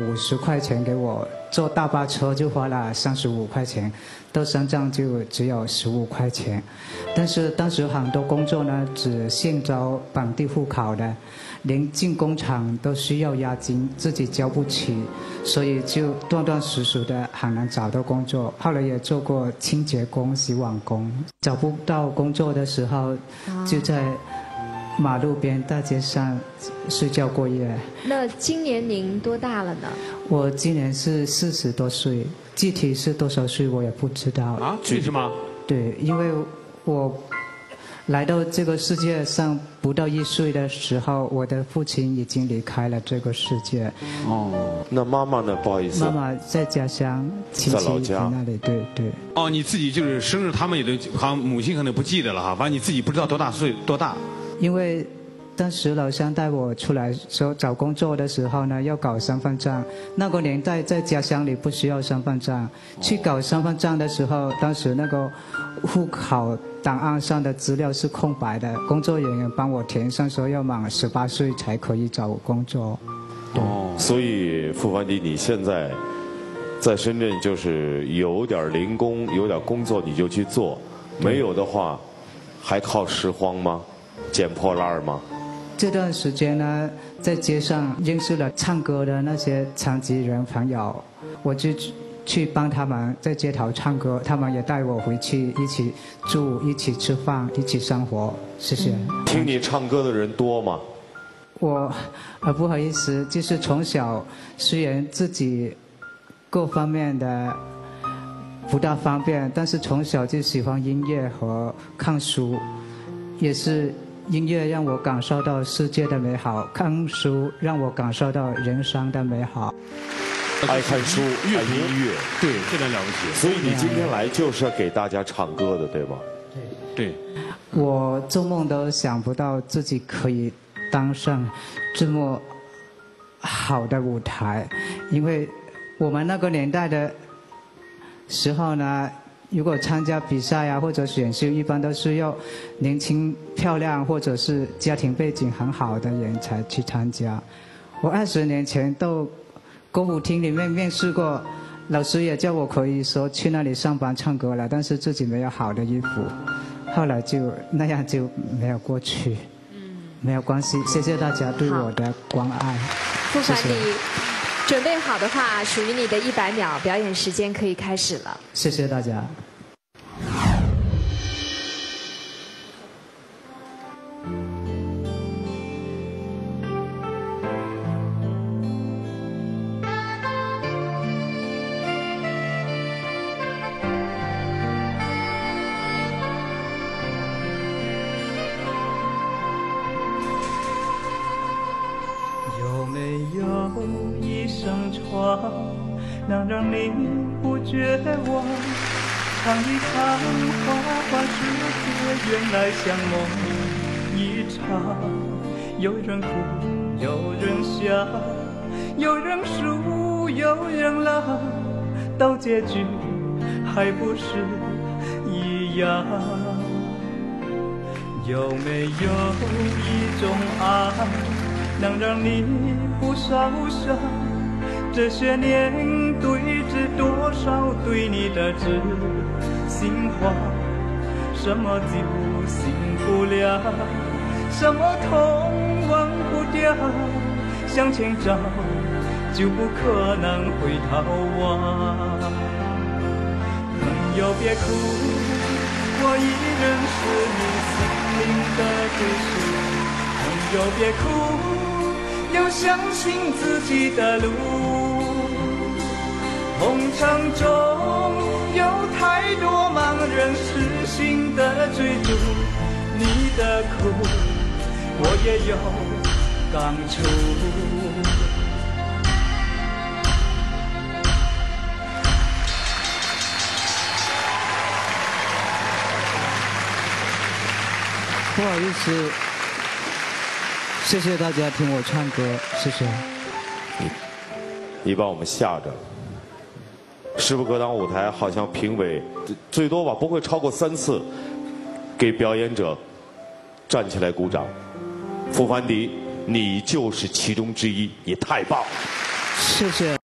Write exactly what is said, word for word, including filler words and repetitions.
五十块钱给我坐大巴车就花了三十五块钱，到山上就只有十五块钱。但是当时很多工作呢只现招本地户口的，连进工厂都需要押金，自己交不起，所以就断断续续的很难找到工作。后来也做过清洁工、洗碗工，找不到工作的时候，就在马路边大街上睡觉过夜。 那今年您多大了呢？ 我今年是四十多岁，具体是多少岁我也不知道。 啊，是是吗？ 对，因为我来到这个世界上不到一岁的时候，我的父亲已经离开了这个世界。 哦，那妈妈呢？不好意思， 妈妈在家乡亲戚在那里，对对。 哦，你自己就是生日，他们也都好像母亲可能不记得了哈，反正你自己不知道多大岁多大。 因为当时老乡带我出来说找工作的时候呢，要搞身份证。那个年代在家乡里不需要身份证，去搞身份证的时候，当时那个户口档案上的资料是空白的，工作人员帮我填上，说要满十八岁才可以找工作。 哦，所以傅凡迪，你现在在深圳就是有点零工，有点工作你就去做，没有的话还靠拾荒吗？捡破烂吗？ 这段时间呢，在街上认识了唱歌的那些残疾人朋友，我就去帮他们在街头唱歌，他们也带我回去一起住、一起吃饭、一起生活。谢谢。 嗯、听你唱歌的人多吗？ 我呃不好意思，就是从小虽然自己各方面的不大方便，但是从小就喜欢音乐和看书，也是音乐让我感受到世界的美好，看书让我感受到人生的美好。 爱看书，爱音乐， 对，这点了不起。 所以你今天来就是给大家唱歌的，对吗？ 对。对。 我做梦都想不到自己可以当上这么好的舞台，因为我们那个年代的时候呢，如果参加比赛啊或者选秀，一般都是要年轻漂亮或者是家庭背景很好的人才去参加。我二十年前到歌舞厅里面面试过，老师也叫我可以说去那里上班唱歌了，但是自己没有好的衣服，后来就那样就没有过去。嗯，没有关系，谢谢大家对我的关爱。 傅凡迪，准备好的话，属于你的一百秒表演时间可以开始了。 谢谢大家。 有没有一扇窗，能让你不绝望？看一看花花世界，原来像梦一场。有人哭，有人笑，有人输，有人老，到结局还不是一样。有没有一种爱，能让你不受伤？这些年对峙多少对你的知心话，什么就醒不了，什么痛忘不掉，向前找就不可能回头望。朋友别哭，我依然是你心灵的支持。朋友别哭，要相信自己的路。红尘中有太多盲人痴心的追逐，你的苦我也有感触。 不好意思，谢谢大家听我唱歌，谢谢。 你你把我们吓着了。世福歌堂舞台好像评委最多吧，不会超过三次给表演者站起来鼓掌。傅凡迪，你就是其中之一，你太棒了！ 谢谢。